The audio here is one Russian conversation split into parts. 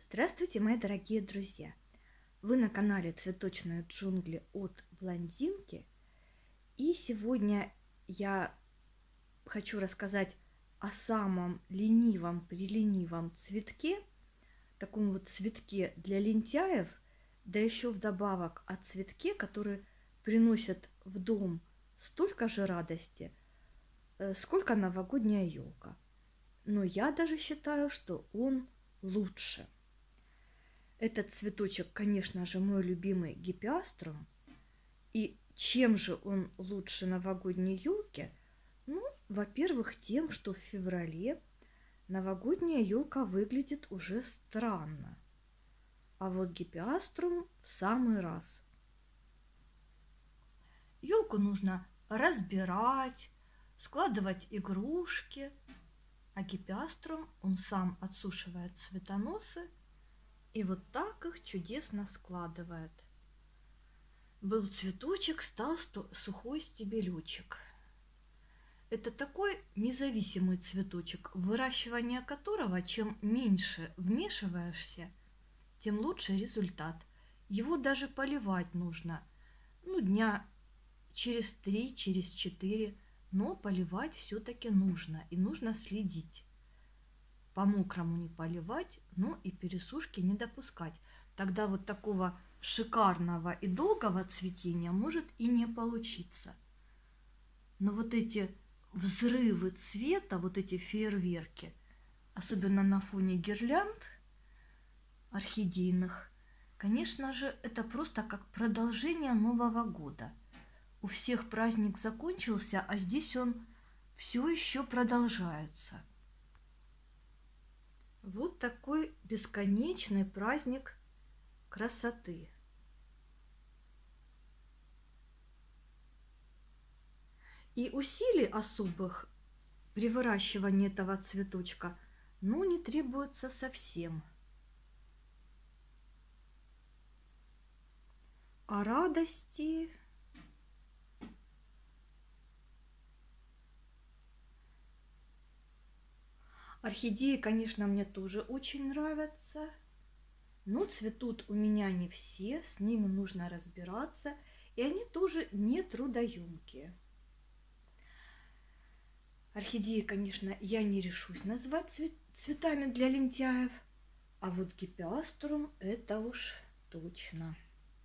Здравствуйте, мои дорогие друзья! Вы на канале Цветочные джунгли от блондинки. И сегодня я хочу рассказать о самом ленивом-преленивом цветке, таком вот цветке для лентяев, да еще вдобавок о цветке, который приносит в дом столько же радости, сколько новогодняя елка. Но я даже считаю, что он лучше. Этот цветочек, конечно же, мой любимый гипеаструм. И чем же он лучше новогодней елки? Ну, во-первых, тем, что в феврале новогодняя елка выглядит уже странно. А вот гипеаструм в самый раз. Елку нужно разбирать, складывать игрушки. А гипеаструм, он сам отсушивает цветоносы и вот так их чудесно складывает. Был цветочек, стал сухой стебелючек. Это такой независимый цветочек, выращивание которого, чем меньше вмешиваешься, тем лучше результат. Его даже поливать нужно, дня через 3, через 4, но поливать все-таки нужно, и нужно следить. По-мокрому не поливать, но и пересушки не допускать. Тогда вот такого шикарного и долгого цветения может и не получиться. Но вот эти взрывы цвета, вот эти фейерверки, особенно на фоне гирлянд орхидейных, конечно же, это просто как продолжение Нового года. У всех праздник закончился, а здесь он все еще продолжается. Вот такой бесконечный праздник красоты. И усилий особых при выращивании этого цветочка, не требуется совсем. А радости... Орхидеи, конечно, мне тоже очень нравятся, но цветут у меня не все, с ними нужно разбираться, и они тоже не трудоемкие. Орхидеи, конечно, я не решусь назвать цветами для лентяев, а вот гипеаструм это уж точно.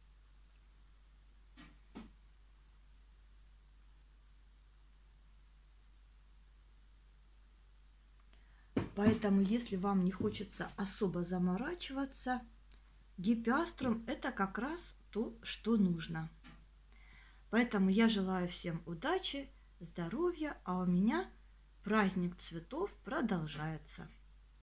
Поэтому, если вам не хочется особо заморачиваться, гипеаструм это как раз то, что нужно. Поэтому я желаю всем удачи, здоровья, а у меня праздник цветов продолжается.